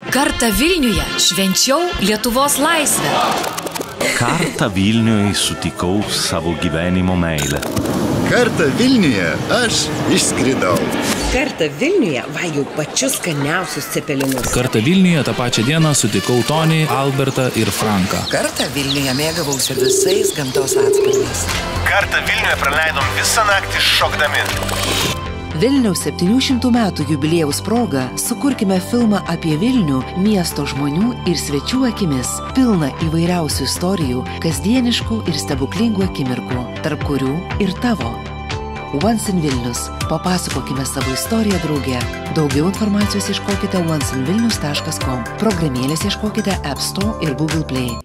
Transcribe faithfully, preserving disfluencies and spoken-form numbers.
Kartą Vilniuje švenčiau Lietuvos laisvę. Kartą Vilniuje sutikau savo gyvenimo meilę. Kartą Vilniuje aš išskridau. Kartą Vilniuje valgiau pačius skaniausius cepelinus. Kartą Vilniuje tą pačią dieną sutikau Tonį, Albertą ir Franką. Kartą Vilniuje mėgavausi visais gamtos atspalviais. Kartą Vilniuje praleidom visą naktį šokdami. Vilniaus septynių šimtų metų jubiliejaus proga sukurkime filmą apie Vilnių miesto žmonių ir svečių akimis, pilną įvairiausių istorijų, kasdieniškų ir stebuklingų akimirkų, tarp kurių ir tavo. Once in Vilnius. Papasakokime savo istoriją drauge. Daugiau informacijos ieškokite once in vilnius taškas com. Programėlės ieškokite App Store ir Google Play.